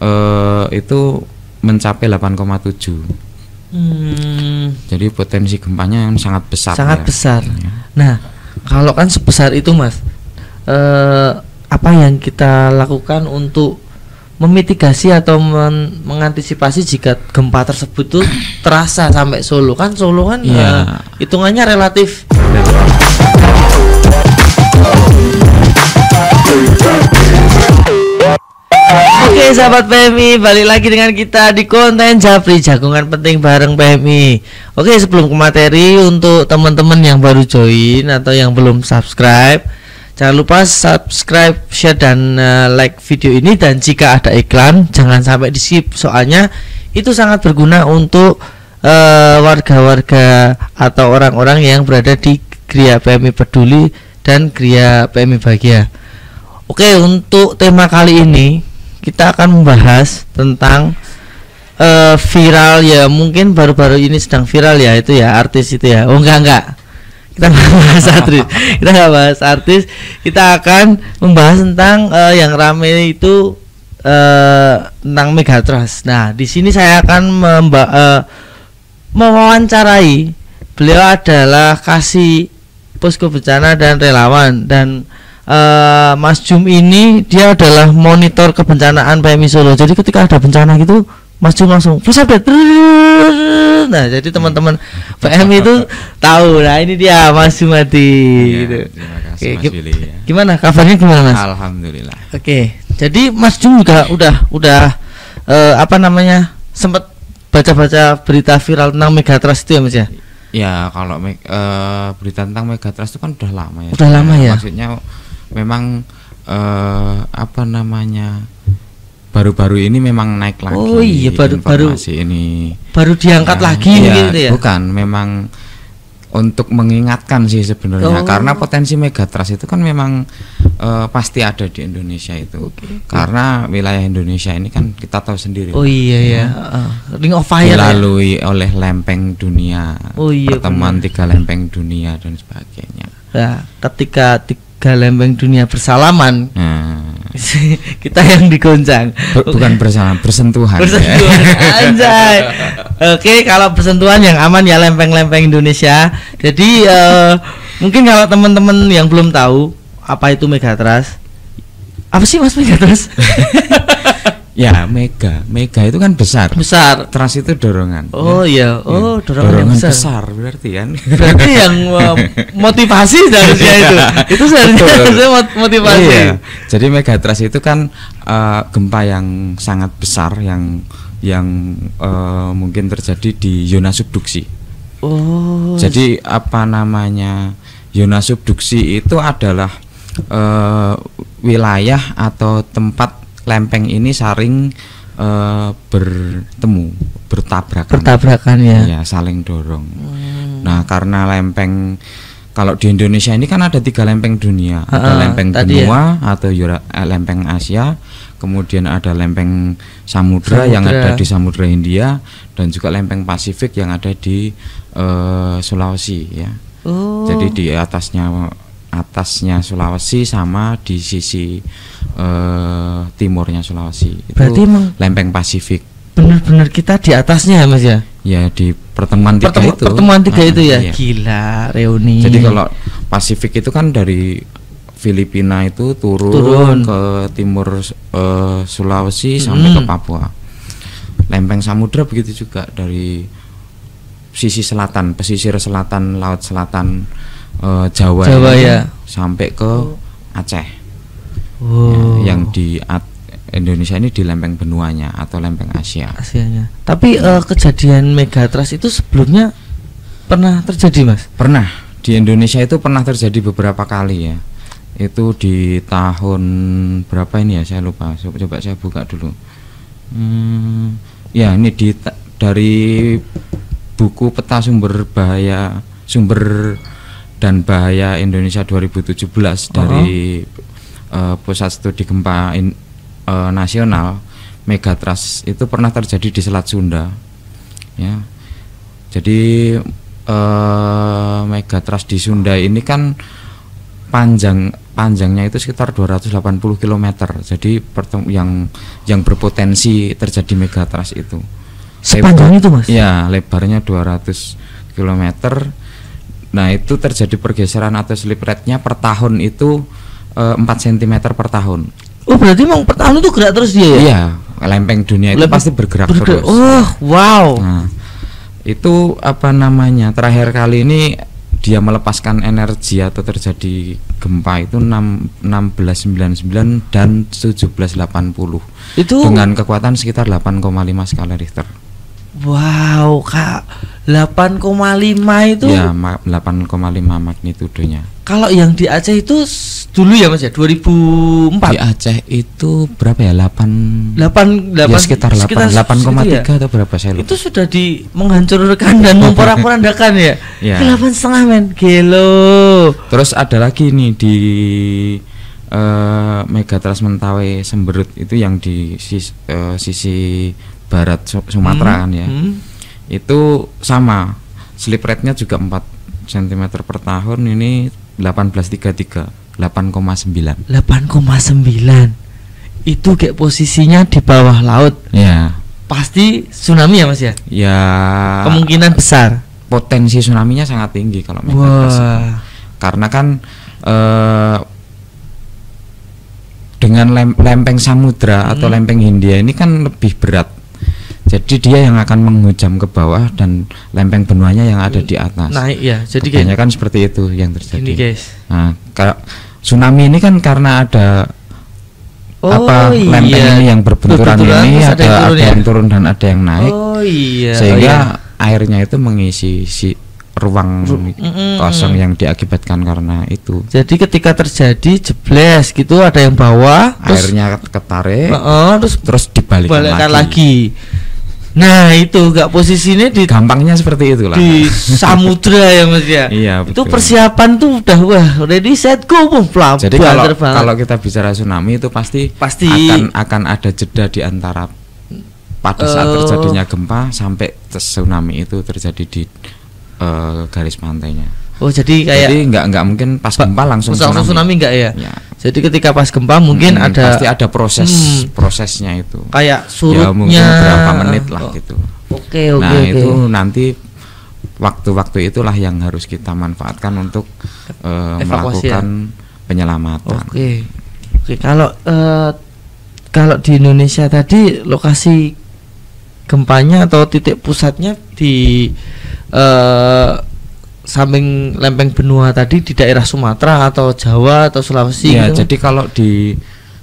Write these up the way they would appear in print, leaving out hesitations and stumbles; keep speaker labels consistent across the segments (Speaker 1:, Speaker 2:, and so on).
Speaker 1: itu mencapai 8,7. Jadi potensi gempanya yang sangat besar.
Speaker 2: Sangat
Speaker 1: ya.
Speaker 2: besar.
Speaker 1: Ya.
Speaker 2: Nah, kalau kan sebesar itu Mas, apa yang kita lakukan untuk memitigasi atau mengantisipasi jika gempa tersebut tuh terasa sampai Solo? Kan Solo kan hitungannya relatif. Oke sahabat PMI, balik lagi dengan kita di konten Japri Jagongan Penting bareng PMI. Oke, sebelum ke materi, untuk teman-teman yang baru join atau yang belum subscribe, jangan lupa subscribe, share dan like video ini. Dan jika ada iklan jangan sampai di skip, soalnya itu sangat berguna untuk warga-warga atau orang-orang yang berada di Gria PMI Peduli dan Gria PMI Bahagia. Oke, untuk tema kali ini kita akan membahas tentang viral ya, mungkin baru-baru ini sedang viral ya, itu ya artis itu ya. Oh enggak. Kita nggak bahas artis. Kita nggak bahas artis. Kita akan membahas tentang yang rame itu tentang Megatrust. Nah, di sini saya akan mewawancarai. Beliau adalah kasih posko bencana dan relawan, dan Mas Jum ini dia adalah monitor kebencanaan PMI Solo. Jadi ketika ada bencana gitu, Mas Jum langsung flash update. Nah, jadi teman-teman PMI itu tahu. Nah, ini dia Mas Jumadi. Gitu.
Speaker 1: Terima kasih Mas Willy. Ya.
Speaker 2: Gimana kabarnya, gimana Mas?
Speaker 1: Alhamdulillah.
Speaker 2: Oke. Jadi Mas Jum juga udah sempat baca-baca berita viral tentang Megatrust itu ya Mas ya?
Speaker 1: Ya, kalau berita tentang Megatrust itu kan udah lama ya.
Speaker 2: Udah lama ya.
Speaker 1: Maksudnya memang baru-baru ini memang naik lagi.
Speaker 2: Oh iya, baru diangkat
Speaker 1: ya,
Speaker 2: lagi gitu ya.
Speaker 1: Bukan, memang untuk mengingatkan sih sebenarnya, karena potensi Megatrust itu kan memang pasti ada di Indonesia itu. Karena wilayah Indonesia ini kan kita tahu sendiri.
Speaker 2: Oh iya ya. Ring of Fire
Speaker 1: dilalui oleh lempeng dunia.
Speaker 2: Oh iya,
Speaker 1: pertemuan 3 lempeng dunia dan sebagainya.
Speaker 2: Nah, ketika 3 lempeng dunia bersalaman, kita yang digoncang.
Speaker 1: Bukan bersalaman, bersentuhan.
Speaker 2: Anjay. Oke, kalau bersentuhan yang aman ya lempeng-lempeng Indonesia. Jadi mungkin kalau teman-teman yang belum tahu apa itu Megatrust, apa sih Mas Megatrust?
Speaker 1: Ya, mega itu kan besar. Trust itu dorongan.
Speaker 2: Oh iya, dorongan
Speaker 1: besar berarti kan.
Speaker 2: Berarti yang motivasi seharusnya itu. Itu seharusnya motivasi.
Speaker 1: Iya. Jadi Megatrust itu kan gempa yang sangat besar yang mungkin terjadi di zona subduksi.
Speaker 2: Oh.
Speaker 1: Jadi zona subduksi itu adalah wilayah atau tempat lempeng ini saling bertabrakan ya, saling dorong. Nah, karena lempeng, kalau di Indonesia ini kan ada 3 lempeng dunia, ada lempeng benua atau lempeng Asia, kemudian ada lempeng samudra yang ada di Samudra Hindia, dan juga lempeng Pasifik yang ada di Sulawesi ya. Jadi di atasnya Sulawesi sama di sisi timurnya Sulawesi itu
Speaker 2: berarti
Speaker 1: lempeng Pasifik.
Speaker 2: Benar-benar kita di atasnya ya Mas ya? Ya,
Speaker 1: di pertemuan 3 itu.
Speaker 2: Pertemuan 3 itu ya.
Speaker 1: Iya.
Speaker 2: Gila, reuni.
Speaker 1: Jadi kalau Pasifik itu kan dari Filipina itu turun ke timur Sulawesi sampai ke Papua. Lempeng samudra begitu juga, dari sisi selatan, pesisir selatan, laut selatan Jawa
Speaker 2: ya,
Speaker 1: sampai ke Aceh. Ya, yang di Indonesia ini di lempeng benuanya atau lempeng Asianya.
Speaker 2: Tapi kejadian Megatrust itu sebelumnya pernah terjadi Mas?
Speaker 1: Pernah, di Indonesia itu pernah terjadi beberapa kali ya. Itu di tahun berapa ini ya, saya lupa. Coba saya buka dulu. Ya, ini dari buku Peta Sumber dan Bahaya Indonesia 2017 dari Pusat Studi Gempa Nasional. Megatrust itu pernah terjadi di Selat Sunda ya. Jadi Megatrust di Sunda ini kan panjangnya itu sekitar 280 km. Jadi yang berpotensi terjadi megatrust itu.
Speaker 2: Sepanjang itu, Mas?
Speaker 1: Ya, lebarnya 200 km. Nah, itu terjadi pergeseran atau slip rate-nya per tahun itu 4 cm per tahun.
Speaker 2: Oh, berarti memang per tahun itu gerak terus dia ya?
Speaker 1: Iya, lempeng dunia itu pasti bergerak terus.
Speaker 2: Oh, wow.
Speaker 1: Nah, itu apa namanya? Terakhir kali ini dia melepaskan energi atau terjadi gempa itu 1699 dan 1780. Itu dengan kekuatan sekitar 8,5 skala Richter.
Speaker 2: Wow, Kak. 8,5 itu?
Speaker 1: Ya, 8,5 magnitudenya.
Speaker 2: Kalau yang di Aceh itu dulu ya, Mas ya, 2004.
Speaker 1: Di Aceh itu berapa ya? 8
Speaker 2: ya,
Speaker 1: sekitar 8,3 ya? Atau berapa saya lupa.
Speaker 2: Itu sudah menghancurkan dan memporak-porandakan ya.
Speaker 1: Ya.
Speaker 2: 8,5 men. Gelo.
Speaker 1: Terus ada lagi nih di Megatrust Mentawai Semberut itu yang di sisi barat Sumatera kan ya. Itu sama. Slip rate-nya juga 4 cm per tahun, ini 1833, 8,9.
Speaker 2: 8,9. Itu kayak posisinya di bawah laut.
Speaker 1: Ya.
Speaker 2: Pasti tsunami ya, Mas ya?
Speaker 1: Ya.
Speaker 2: Kemungkinan besar.
Speaker 1: Potensi tsunami-nya sangat tinggi kalau Megatrust. Karena kan dengan lempeng samudra atau lempeng Hindia ini kan lebih berat. Jadi dia yang akan menghujam ke bawah dan lempeng benuanya yang ada di atas.
Speaker 2: Naik ya. Jadi
Speaker 1: kayaknya kan seperti itu yang terjadi.
Speaker 2: Ini guys.
Speaker 1: Nah, kalau tsunami ini kan karena ada lempeng ini yang berbenturan ini ada yang turun dan ada yang naik. Sehingga airnya itu mengisi si ruang kosong yang diakibatkan karena itu.
Speaker 2: Jadi ketika terjadi jebles gitu, ada yang bawah,
Speaker 1: airnya ketarik, terus dibalikkan
Speaker 2: lagi. Nah, itu gak posisinya di
Speaker 1: gampangnya seperti itulah.
Speaker 2: Di samudra ya, Mas ya.
Speaker 1: Iya,
Speaker 2: itu betul. Persiapan tuh udah ready set go pelap.
Speaker 1: Jadi kalau kita bicara tsunami itu pasti akan ada jeda di antara pada saat terjadinya gempa sampai tsunami itu terjadi di garis pantainya.
Speaker 2: Oh, jadi kayak
Speaker 1: nggak mungkin pas gempa langsung
Speaker 2: tsunami nggak ya? Ya. Jadi ketika pas gempa mungkin
Speaker 1: pasti ada prosesnya itu.
Speaker 2: Kayak surutnya.
Speaker 1: Ya mungkin berapa menit lah gitu.
Speaker 2: Oke.
Speaker 1: Itu nanti waktu-waktu itulah yang harus kita manfaatkan untuk melakukan penyelamatan.
Speaker 2: Oke. Kalau di Indonesia tadi lokasi gempanya atau titik pusatnya di samping lempeng benua tadi di daerah Sumatera atau Jawa atau Sulawesi
Speaker 1: ya,
Speaker 2: gitu?
Speaker 1: Jadi kalau di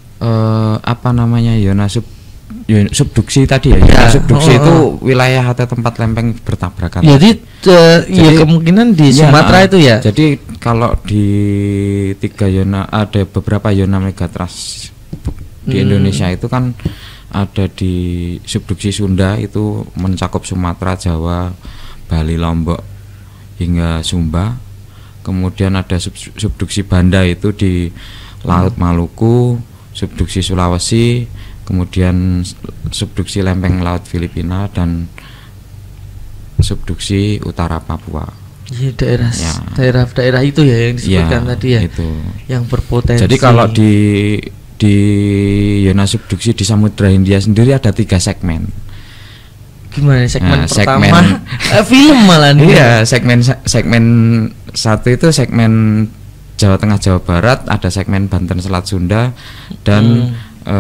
Speaker 1: subduksi tadi ya, subduksi itu wilayah atau tempat lempeng bertabrakan.
Speaker 2: Jadi ya kemungkinan di Sumatera itu ya.
Speaker 1: Jadi kalau di 3 zona ada beberapa zona megatrust di Indonesia itu kan ada di subduksi Sunda itu mencakup Sumatera, Jawa, Bali, Lombok hingga Sumba. Kemudian ada subduksi Banda itu di Laut Maluku, subduksi Sulawesi, kemudian subduksi lempeng laut Filipina dan subduksi utara Papua.
Speaker 2: Ya, daerah itu ya yang disebutkan tadi ya. Itu. Yang berpotensi.
Speaker 1: Jadi kalau di zona subduksi di Samudra Hindia sendiri ada 3 segmen.
Speaker 2: Gimana pertama? Film malah nih.
Speaker 1: Iya, segmen 1 itu segmen Jawa Tengah Jawa Barat, ada segmen Banten Selat Sunda dan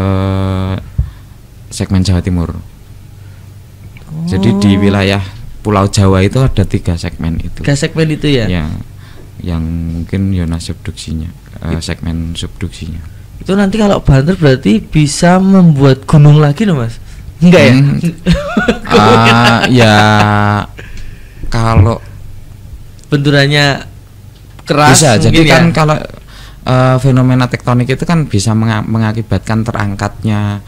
Speaker 1: segmen Jawa Timur. Jadi di wilayah Pulau Jawa itu ada 3 segmen itu.
Speaker 2: 3 segmen itu ya?
Speaker 1: Ya, yang mungkin zona subduksinya, segmen subduksinya.
Speaker 2: Itu nanti kalau banter berarti bisa membuat gunung lagi loh, Mas? Enggak ya?
Speaker 1: Ya kalau
Speaker 2: benturannya keras
Speaker 1: bisa. Jadi kan
Speaker 2: ya?
Speaker 1: kalau fenomena tektonik itu kan bisa mengakibatkan terangkatnya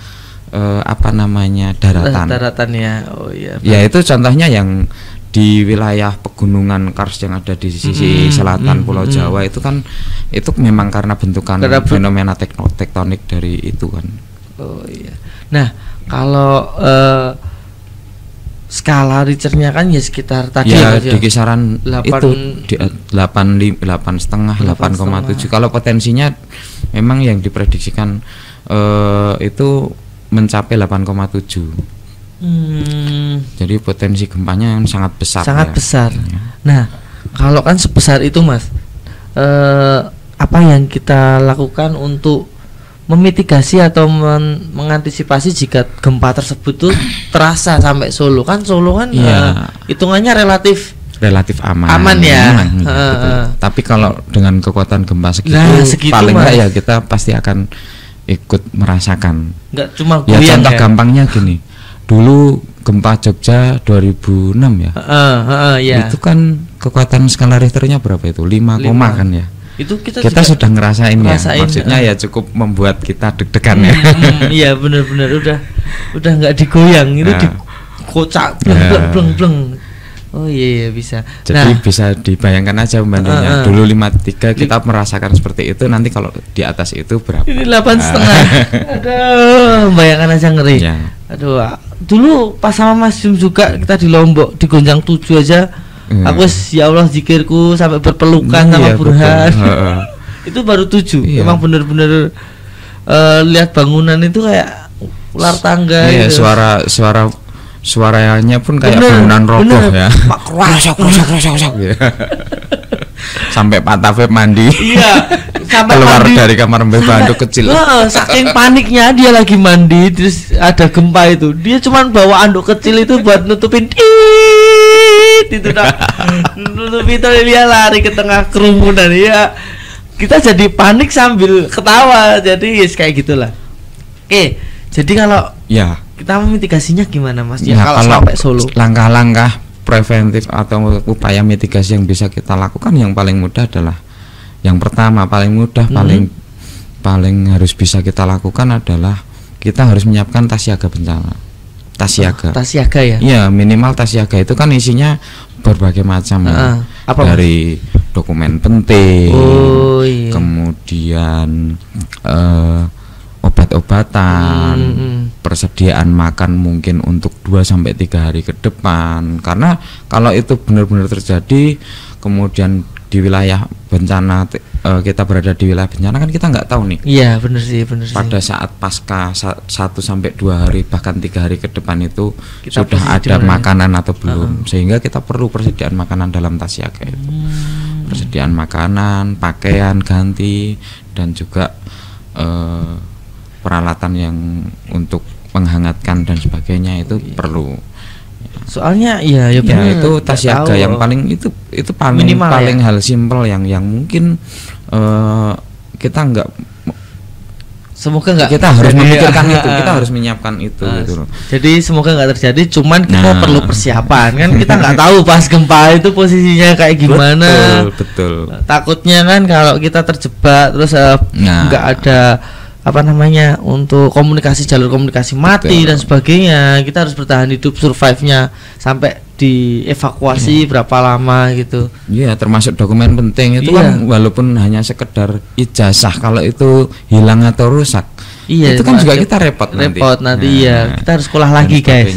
Speaker 1: daratan
Speaker 2: ya. Oh iya.
Speaker 1: Ya itu contohnya yang di wilayah pegunungan Kars yang ada di sisi selatan Pulau Jawa itu kan itu memang karena bentukan fenomena tektonik dari itu kan.
Speaker 2: Oh iya. Nah, kalau skala Richternya kan ya sekitar tadi
Speaker 1: ya di kisaran 8, itu di 8,5 8,7. Kalau potensinya memang yang diprediksikan itu mencapai 8,7. Jadi potensi gempanya yang sangat besar.
Speaker 2: Sangat besar. Ya. Nah, kalau kan sebesar itu Mas, apa yang kita lakukan untuk memitigasi atau mengantisipasi jika gempa tersebut tuh terasa sampai Solo? Kan Solo kan hitungannya relatif aman ya.
Speaker 1: Tapi kalau dengan kekuatan gempa segitu paling enggak ya kita pasti akan ikut merasakan.
Speaker 2: Enggak cuma
Speaker 1: ya contoh gampangnya gini. Dulu gempa Jogja 2006 ya. Itu kan kekuatan skala Richternya berapa itu? 5, kan ya.
Speaker 2: Itu kita
Speaker 1: sudah ngerasain ya. Maksudnya ya cukup membuat kita deg-degan ya.
Speaker 2: Iya benar-benar udah nggak digoyang, itu dikocak bleng. Oh iya bisa.
Speaker 1: Jadi bisa dibayangkan aja pembandingnya. Dulu 5,3 kita merasakan seperti itu, nanti kalau di atas itu berapa?
Speaker 2: Ini 8,5. Aduh, bayangkan aja ngeri. Ya. Aduh, dulu pas sama Mas Jum juga kita di Lombok digonjang 7 aja. Aku ya Allah zikirku sampai berpelukan sama Burhan. Itu baru 7. Emang bener-bener lihat bangunan itu kayak ular tangga.
Speaker 1: Iya, gitu. Suaranya pun kayak bangunan roboh ya. Krosok gitu. Sampai Pak Tafib mandi. Iya, sampai keluar dari kamar Mbak Banduk kecil.
Speaker 2: Saking paniknya dia lagi mandi, terus ada gempa itu. Dia cuman bawa anduk kecil itu buat nutupin itu nutup itu, dia lari ke tengah kerumunan ya. Kita jadi panik sambil ketawa, jadi kayak gitulah. Oke, jadi kalau kita memitigasinya gimana Mas?
Speaker 1: Ya, kalau sampai Solo, langkah-langkah preventif atau upaya mitigasi yang bisa kita lakukan yang paling mudah adalah yang pertama, paling mudah, paling harus bisa kita lakukan adalah kita harus menyiapkan tas siaga bencana. Tas siaga ya? Iya, minimal tas siaga itu kan isinya berbagai macam dari dokumen penting, kemudian obat-obatan, persediaan makan mungkin untuk 2-3 hari ke depan. Karena kalau itu benar-benar terjadi, kemudian di wilayah bencana kita berada di wilayah bencana kan kita nggak tahu nih.
Speaker 2: Iya benar sih.
Speaker 1: Pada saat pasca 1-2 hari bahkan 3 hari ke depan itu kita sudah ada makanan atau belum, sehingga kita perlu persediaan makanan dalam tas siaga itu. Persediaan makanan, pakaian ganti, dan juga peralatan yang untuk menghangatkan dan sebagainya itu perlu.
Speaker 2: Soalnya ya
Speaker 1: itu tas siaga yang paling itu paling minimal, paling hal simpel yang mungkin kita nggak,
Speaker 2: semoga nggak,
Speaker 1: kita harus memikirkan itu, kita harus menyiapkan itu gitu loh.
Speaker 2: Jadi semoga nggak terjadi, cuman kita perlu persiapan kan, kita nggak tahu pas gempa itu posisinya kayak gimana.
Speaker 1: Betul.
Speaker 2: Takutnya kan kalau kita terjebak terus nggak ada untuk komunikasi, jalur komunikasi mati dan sebagainya, kita harus bertahan hidup, survive-nya sampai dievakuasi berapa lama gitu. Iya, termasuk dokumen penting itu kan walaupun hanya sekedar ijazah, kalau itu hilang atau rusak, itu kan juga kita repot nanti. Kita harus sekolah lagi guys.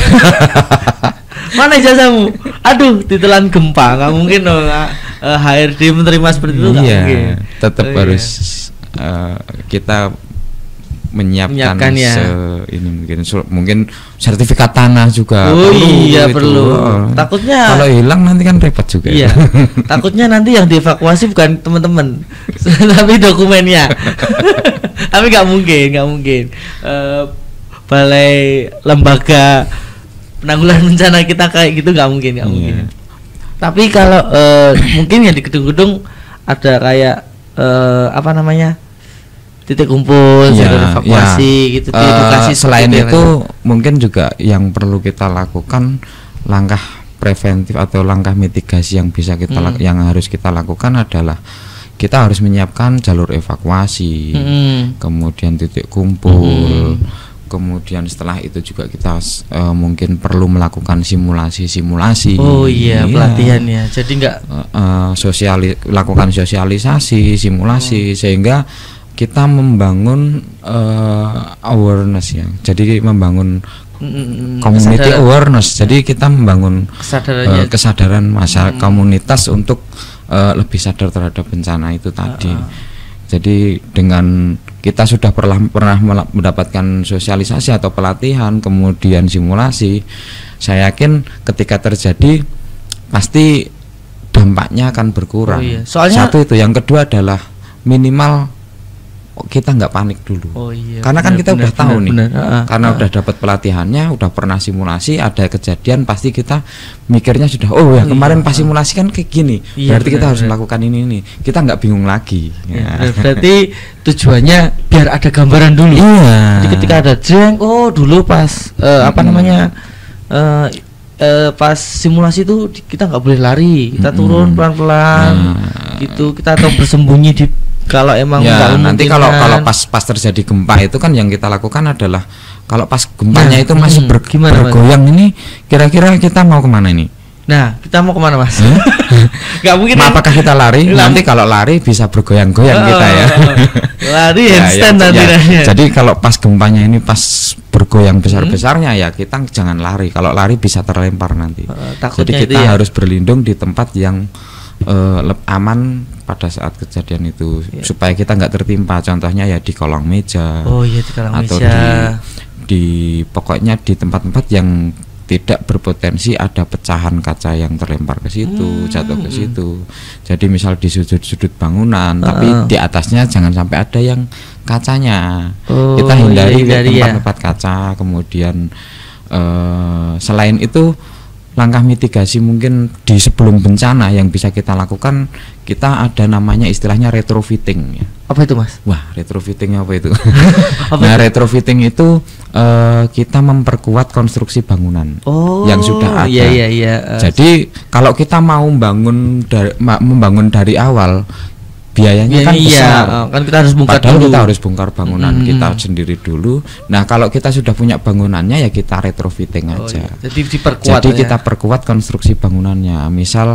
Speaker 2: Mana ijazahmu? Aduh, ditelan gempa, nggak mungkin dong. HRD menerima seperti itu nggak mungkin.
Speaker 1: Tetap harus kita menyiapkan ini mungkin sertifikat tanah juga
Speaker 2: perlu. Takutnya
Speaker 1: kalau hilang nanti kan repot juga.
Speaker 2: Iya. Takutnya nanti yang dievakuasi bukan teman-teman tapi dokumennya. Tapi nggak mungkin balai lembaga penanggulangan bencana kita kayak gitu nggak mungkin. Tapi kalau mungkin yang di gedung-gedung ada kayak titik kumpul, evakuasi gitu, edukasi.
Speaker 1: Selain itu mungkin juga yang perlu kita lakukan, langkah preventif atau langkah mitigasi yang bisa kita yang harus kita lakukan adalah kita harus menyiapkan jalur evakuasi, kemudian titik kumpul, kemudian setelah itu juga kita mungkin perlu melakukan simulasi.
Speaker 2: Pelatihan ya. Jadi enggak
Speaker 1: lakukan sosialisasi, simulasi, sehingga kita membangun awareness ya. Jadi membangun community awareness. Jadi kita membangun kesadaran masyarakat komunitas untuk lebih sadar terhadap bencana itu tadi. Jadi dengan kita sudah pernah mendapatkan sosialisasi atau pelatihan, kemudian simulasi, saya yakin ketika terjadi pasti dampaknya akan berkurang. Soalnya satu itu, yang kedua adalah minimal kita nggak panik dulu. Karena kan kita udah tahu nih, karena udah dapat pelatihannya, udah pernah simulasi, ada kejadian, pasti kita mikirnya sudah, kemarin pas simulasi kan kayak gini, berarti kita harus melakukan ini. Kita nggak bingung lagi.
Speaker 2: Berarti tujuannya biar ada gambaran dulu. Jadi ketika ada jeng, dulu pas pas simulasi itu kita nggak boleh lari, kita turun pelan-pelan, gitu. Kita atau bersembunyi di kalau emang
Speaker 1: nanti kalau pas terjadi gempa itu kan yang kita lakukan adalah kalau pas gempanya itu masih bergoyang ini, kira-kira kita mau kemana ini?
Speaker 2: Nah, kita mau kemana, Mas? Nggak mungkin.
Speaker 1: Apakah kita lari? Nanti kalau lari bisa bergoyang-goyang kita ya.
Speaker 2: Lari handstand nanti.
Speaker 1: Jadi kalau pas gempanya ini pas bergoyang besar-besarnya ya kita jangan lari. Kalau lari bisa terlempar nanti. Jadi kita harus berlindung di tempat yang aman pada saat kejadian itu, supaya kita nggak tertimpa. Contohnya ya di kolong meja,
Speaker 2: di kolong
Speaker 1: atau
Speaker 2: meja.
Speaker 1: di pokoknya di tempat-tempat yang tidak berpotensi ada pecahan kaca yang terlempar ke situ, jatuh ke situ. Jadi misal di sudut-sudut bangunan, tapi di atasnya jangan sampai ada yang kacanya. Kita hindari tempat-tempat kaca. Kemudian selain itu, langkah mitigasi mungkin di sebelum bencana yang bisa kita lakukan, kita ada namanya istilahnya retrofitting ya.
Speaker 2: Apa itu, Mas?
Speaker 1: Wah, retrofitting apa itu? Retrofitting itu kita memperkuat konstruksi bangunan yang sudah ada. Jadi kalau kita mau membangun dari awal, biayanya kan besar.
Speaker 2: Kan kita harus bongkar
Speaker 1: Padahal
Speaker 2: dulu.
Speaker 1: Kita harus bongkar bangunan kita sendiri dulu. Nah, kalau kita sudah punya bangunannya ya kita retrofitting aja.
Speaker 2: Jadi diperkuat.
Speaker 1: Jadi kita perkuat konstruksi bangunannya. Misal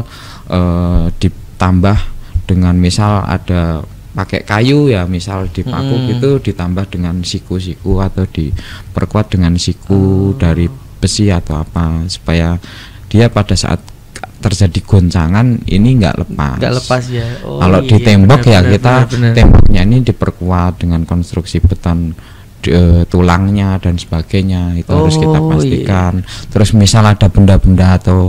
Speaker 1: ditambah dengan misal ada pakai kayu ya, misal dipaku gitu, ditambah dengan siku-siku atau diperkuat dengan siku dari besi atau apa, supaya dia pada saat terjadi goncangan ini nggak lepas.
Speaker 2: Ya.
Speaker 1: Kalau di tembok kita temboknya ini diperkuat dengan konstruksi beton tulangnya dan sebagainya, itu harus kita pastikan. Terus misal ada benda-benda atau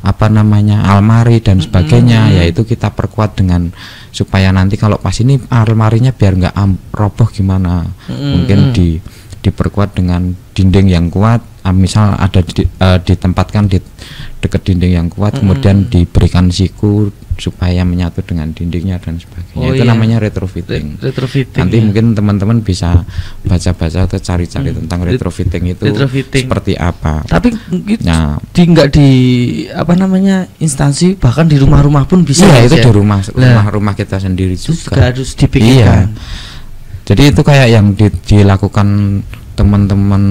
Speaker 1: almari dan sebagainya, yaitu kita perkuat dengan supaya nanti kalau pas ini almarinya biar nggak roboh gimana, mungkin diperkuat dengan dinding yang kuat. Misal ada ditempatkan di dekat dinding yang kuat, kemudian diberikan siku supaya menyatu dengan dindingnya dan sebagainya. Itu namanya retrofitting. Nanti mungkin teman-teman bisa baca-baca atau cari-cari tentang retrofitting itu seperti apa.
Speaker 2: Tapi nggak di instansi, bahkan di rumah-rumah pun bisa.
Speaker 1: Itu di rumah kita sendiri juga
Speaker 2: harus dipikirkan.
Speaker 1: Jadi itu kayak yang dilakukan teman-teman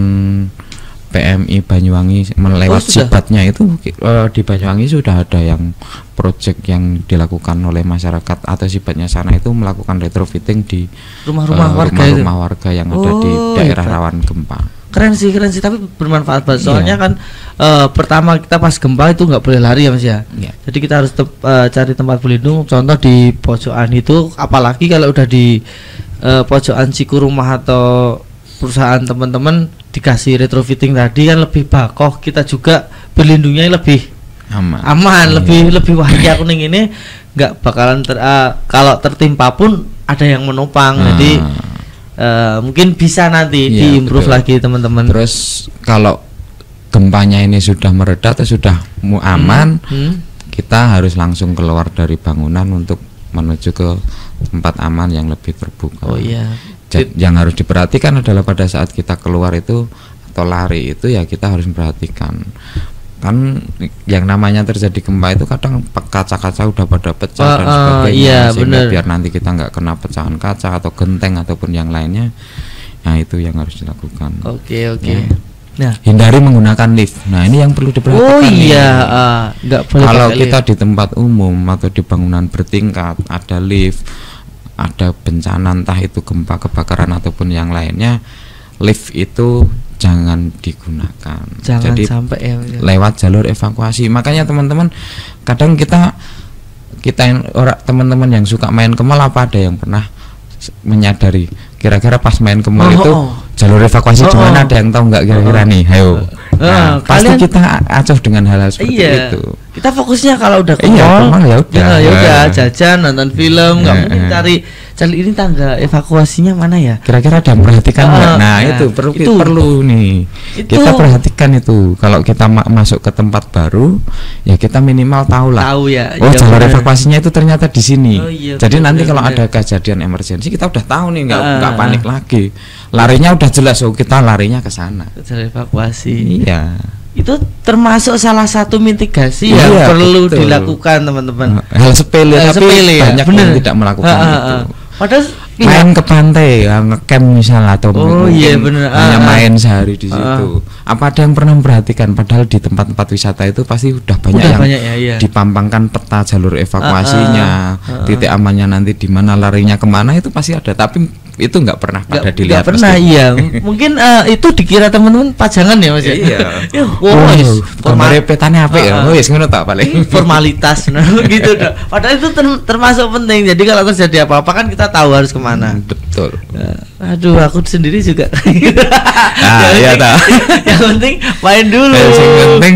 Speaker 1: PMI Banyuwangi melewat sibatnya itu, di Banyuwangi sudah ada yang proyek yang dilakukan oleh masyarakat atau sibatnya sana itu melakukan retrofitting di rumah-rumah warga yang ada di daerah rawan gempa.
Speaker 2: Keren sih, tapi bermanfaat banget. Soalnya kan pertama kita pas gempa itu nggak boleh lari ya, Mas ya. Jadi kita harus cari tempat berlindung. Contoh di pojokan itu, apalagi kalau udah di pojokan siku rumah atau perusahaan teman-teman dikasih retrofitting tadi kan lebih bakoh, kita juga berlindungnya lebih aman. Lebih wah aku ning ini nggak bakalan kalau tertimpa pun ada yang menopang. Jadi mungkin bisa nanti diimprove lagi teman-teman.
Speaker 1: Terus kalau gempanya ini sudah mereda atau sudah aman, kita harus langsung keluar dari bangunan untuk menuju ke tempat aman yang lebih terbuka. Yang harus diperhatikan adalah pada saat kita keluar itu atau lari itu ya kita harus memperhatikan, kan yang namanya terjadi gempa itu kadang kaca-kaca udah pada pecah dan sebagainya, sehingga biar nanti kita nggak kena pecahan kaca atau genteng ataupun yang lainnya. Nah, itu yang harus dilakukan. Nah, hindari menggunakan lift. Nah, ini yang perlu diperhatikan.
Speaker 2: Nggak boleh.
Speaker 1: Kalau kita di tempat umum atau di bangunan bertingkat ada lift, ada bencana entah itu gempa, kebakaran ataupun yang lainnya, lift itu jangan digunakan.
Speaker 2: Jangan
Speaker 1: jadi
Speaker 2: sampai ya.
Speaker 1: Lewat jalur evakuasi. Makanya teman-teman kadang kita orang teman-teman yang suka main ke mall, apa ada yang pernah menyadari kira-kira pas main ke mall itu jalur evakuasi di mana, ada yang tahu nggak kira-kira nih? Ayo. Nah, pasti kita acuh dengan hal-hal seperti itu.
Speaker 2: Kita fokusnya kalau udah ke mall,
Speaker 1: ya
Speaker 2: udah jajan, nonton film, nggak mungkin cari ini tangga evakuasinya mana ya?
Speaker 1: Kira-kira ada yang perhatikan nggak? Nah, itu perlu nih. Kita perhatikan itu. Kalau kita masuk ke tempat baru, ya kita minimal tahu lah.
Speaker 2: Tahu ya.
Speaker 1: Oh, jalur evakuasinya itu ternyata di sini. Jadi nanti kalau ada kejadian emergensi, kita udah tahu nih, nggak panik lagi. Larinya udah jelas, kita larinya ke sana.
Speaker 2: Jalur evakuasi.
Speaker 1: Iya.
Speaker 2: Itu termasuk salah satu mitigasi yang perlu dilakukan, teman-teman.
Speaker 1: Hal sepele tapi banyak yang tidak melakukan itu.
Speaker 2: Padahal
Speaker 1: main ke pantai, ngecamp misalnya, atau hanya main sehari di situ. Apa ada yang pernah memperhatikan? Padahal di tempat-tempat wisata itu pasti udah banyak yang dipampangkan peta jalur evakuasinya, titik amannya nanti di mana, larinya kemana, itu pasti ada. Tapi itu nggak pernah pada dilihat.
Speaker 2: Nggak pernah, iya. Mungkin itu dikira teman-teman pajangan ya, Mas ya.
Speaker 1: Iya.
Speaker 2: Formal
Speaker 1: petanya apa ya? Oh, yes, ngono tak paling.
Speaker 2: Formalitas, gitu. Padahal itu termasuk penting. Jadi kalau terjadi apa-apa kan kita tahu harus kemana.
Speaker 1: Betul.
Speaker 2: Aduh, aku sendiri juga.
Speaker 1: Iya tahu.
Speaker 2: Yang penting main dulu.
Speaker 1: Yang penting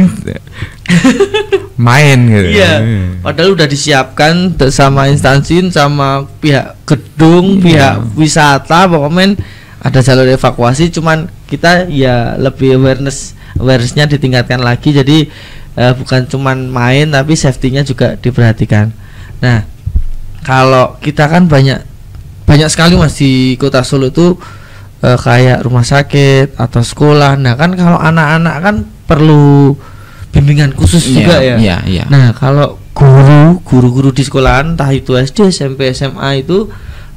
Speaker 1: main gitu.
Speaker 2: Iya. Padahal udah disiapkan sama instansi, sama pihak gedung, pihak wisata, pokoknya ada jalur evakuasi. Cuman kita ya lebih awarenessnya ditingkatkan lagi. Jadi bukan cuman main, tapi safety-nya juga diperhatikan. Nah, kalau kita kan banyak sekali Mas di Kota Solo itu kayak rumah sakit atau sekolah. Nah, kan kalau anak-anak kan perlu bimbingan khusus juga ya.
Speaker 1: Iya.
Speaker 2: Nah, kalau guru-guru di sekolahan, entah itu SD, SMP, SMA itu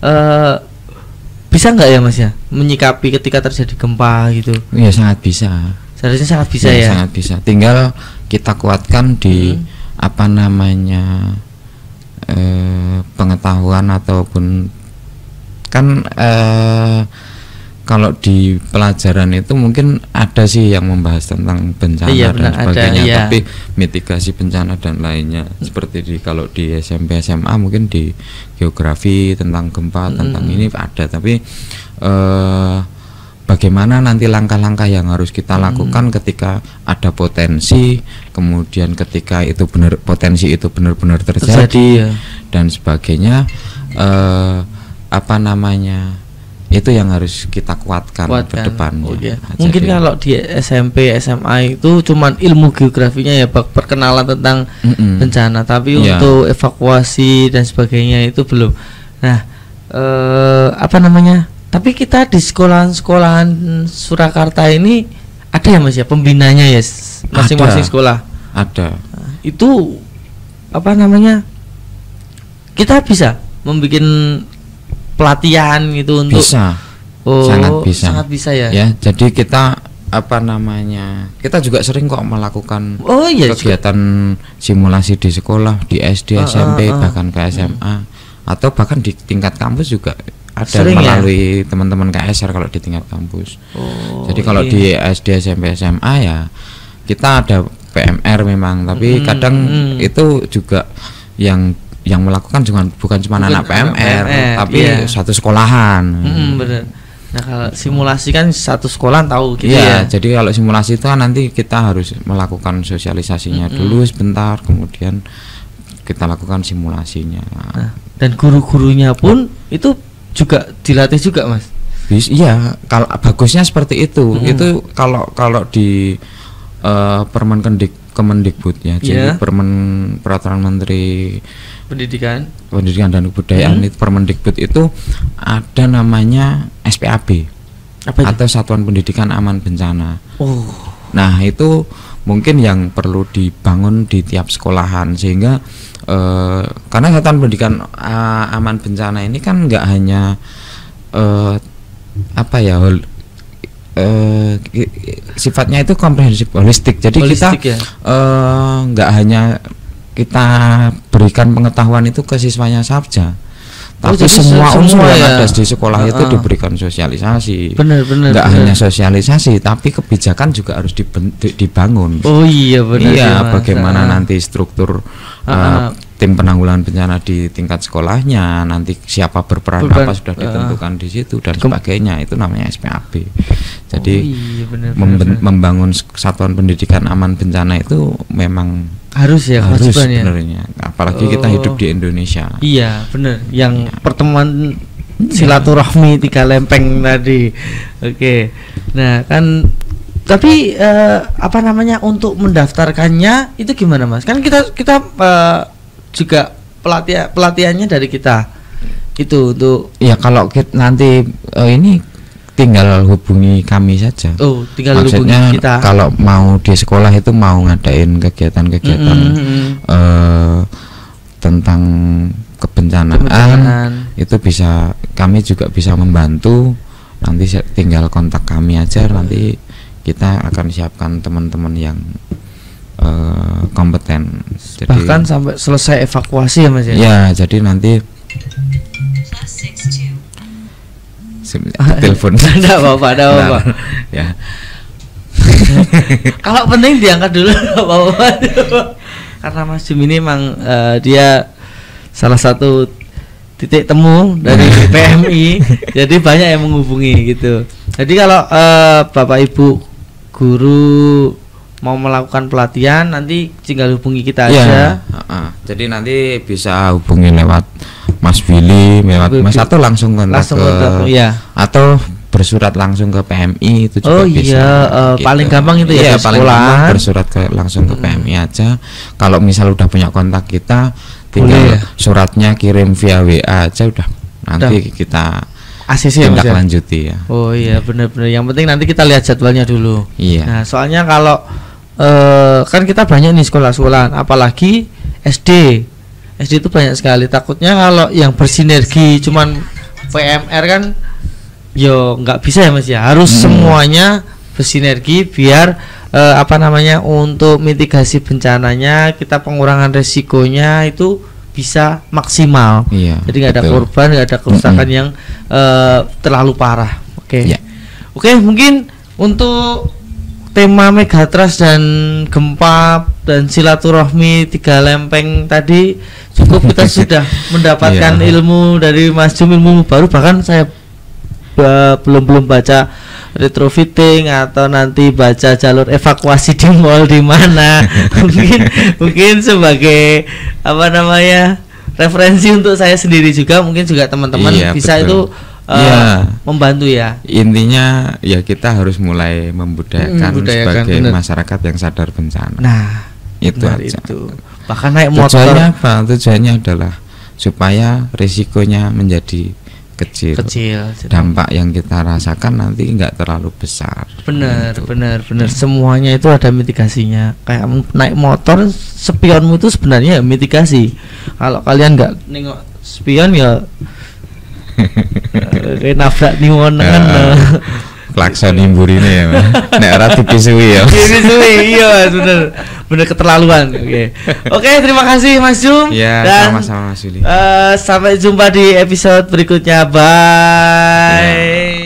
Speaker 2: bisa nggak ya Mas ya menyikapi ketika terjadi gempa gitu?
Speaker 1: Iya, sangat bisa.
Speaker 2: Seharusnya sangat bisa ya.
Speaker 1: Sangat bisa. Tinggal kita kuatkan di pengetahuan ataupun kan kalau di pelajaran itu mungkin ada sih yang membahas tentang bencana dan sebagainya, tapi mitigasi bencana dan lainnya seperti kalau di SMP SMA mungkin di geografi tentang gempa tentang ini ada, tapi bagaimana nanti langkah-langkah yang harus kita lakukan ketika ada potensi, kemudian ketika itu potensi itu benar-benar terjadi dan sebagainya, itu yang harus kita kuatkan ke depannya.
Speaker 2: Mungkin kalau di SMP SMA itu cuman ilmu geografinya ya, perkenalan tentang bencana, tapi untuk evakuasi dan sebagainya itu belum. Nah, tapi kita di sekolahan Surakarta ini ada ya Mas ya pembinanya ya, masing-masing sekolah.
Speaker 1: Ada.
Speaker 2: Itu kita bisa membuat pelatihan gitu untuk sangat bisa ya.
Speaker 1: Ya, jadi kita kita juga sering kok melakukan kegiatan simulasi di sekolah, di SD, SMP, bahkan ke SMA, atau bahkan di tingkat kampus juga ada sering melalui teman-teman KSR kalau di tingkat kampus. Jadi kalau di SD, SMP, SMA ya kita ada PMR memang, tapi kadang itu juga yang melakukan bukan cuma anak PMR, tapi satu sekolahan.
Speaker 2: Bener. Nah, kalau simulasi kan satu sekolahan tahu gitu
Speaker 1: ya. Jadi kalau simulasi itu kan nanti kita harus melakukan sosialisasinya dulu sebentar, kemudian kita lakukan simulasinya.
Speaker 2: Nah, dan guru-gurunya pun itu juga dilatih juga Mas.
Speaker 1: Iya, kalau bagusnya seperti itu. Itu kalau di Kemendikbud ya, jadi Peraturan Menteri
Speaker 2: Pendidikan
Speaker 1: dan Kebudayaan itu Permendikbud itu ada namanya SPAB atau Satuan Pendidikan Aman Bencana. Nah, itu mungkin yang perlu dibangun di tiap sekolahan, sehingga karena Satuan Pendidikan Aman Bencana ini kan nggak hanya sifatnya itu komprehensif, holistik. Jadi kita nggak hanya kita berikan pengetahuan itu ke siswanya saja, Tapi semua unsur yang ada di sekolah itu diberikan sosialisasi.
Speaker 2: Benar.
Speaker 1: Nggak hanya sosialisasi, tapi kebijakan juga harus dibangun.
Speaker 2: Oh iya benar.
Speaker 1: Iya, bagaimana nanti struktur tim penanggulangan bencana di tingkat sekolahnya, nanti siapa berperan apa sudah ditentukan di situ dan sebagainya, itu namanya SPAB. Jadi membangun satuan pendidikan aman bencana itu memang harus sebenarnya, apalagi kita hidup di Indonesia.
Speaker 2: Iya benar, yang pertemuan silaturahmi 3 lempeng tadi. Oke. Nah kan, tapi apa namanya, untuk mendaftarkannya itu gimana Mas? Kan kita juga pelatihannya dari kita itu untuk
Speaker 1: ya, kalau nanti ini tinggal hubungi kami saja.
Speaker 2: Tinggal
Speaker 1: maksudnya
Speaker 2: hubungi kita.
Speaker 1: Kalau mau di sekolah itu mau ngadain kegiatan-kegiatan tentang kebencanaan, itu bisa, kami juga bisa membantu. Nanti tinggal kontak kami aja, nanti kita akan siapkan teman-teman yang kompeten. Jadi,
Speaker 2: bahkan sampai selesai evakuasi ya Mas ya?
Speaker 1: Ya, jadi nanti telepon.
Speaker 2: Ada apa-apa.
Speaker 1: Ya.
Speaker 2: Kalau penting diangkat dulu, apa-apa. Karena Mas Jum ini memang dia salah satu titik temu dari PMI, jadi banyak yang menghubungi gitu. Jadi kalau Bapak Ibu guru mau melakukan pelatihan, nanti tinggal hubungi kita aja.
Speaker 1: Jadi nanti bisa hubungi lewat Mas Billy, lewat Mas, atau langsung kontak atau bersurat langsung ke PMI itu juga bisa.
Speaker 2: Gitu. Paling gampang itu ya,
Speaker 1: paling gampang bersurat langsung ke PMI aja. Kalau misal udah punya kontak kita, tinggal suratnya kirim via WA aja udah. Nanti kita tindak lanjuti ya.
Speaker 2: Oh iya, benar-benar. Yang penting nanti kita lihat jadwalnya dulu.
Speaker 1: Iya.
Speaker 2: Nah, soalnya kalau kan kita banyak nih sekolah-sekolahan, apalagi SD itu banyak sekali. Takutnya kalau yang bersinergi cuman PMR kan yo nggak bisa ya Mas ya, harus semuanya bersinergi biar apa namanya, untuk mitigasi bencananya, kita pengurangan resikonya itu bisa maksimal. Jadi nggak ada korban, nggak ada kerusakan yang terlalu parah. Oke, mungkin untuk tema Megatrust dan gempa dan silaturahmi 3 lempeng tadi cukup. Kita sudah mendapatkan ilmu dari Mas Jum, ilmu baru. Bahkan saya belum baca retrofitting atau nanti baca jalur evakuasi di mall di mana. mungkin sebagai apa namanya, referensi untuk saya sendiri juga, mungkin juga teman-teman bisa itu membantu ya.
Speaker 1: Intinya ya kita harus mulai membudayakan sebagai masyarakat yang sadar bencana.
Speaker 2: Nah,
Speaker 1: itu aja.
Speaker 2: Bahkan naik motor.
Speaker 1: Tujuannya adalah supaya risikonya menjadi kecil. Dampak yang kita rasakan nanti nggak terlalu besar.
Speaker 2: Benar. Semuanya itu ada mitigasinya. Kayak naik motor, spionmu itu sebenarnya mitigasi. Kalau kalian nggak nengok spion ya kayak nabrak niwon kan.
Speaker 1: Klakson imburine ya, nek ora dipisui ya.
Speaker 2: Iya, bener keterlaluan. Oke, terima kasih Mas Jum.
Speaker 1: Dan sama-sama Mas Yuli.
Speaker 2: Sampai jumpa di episode berikutnya. Bye.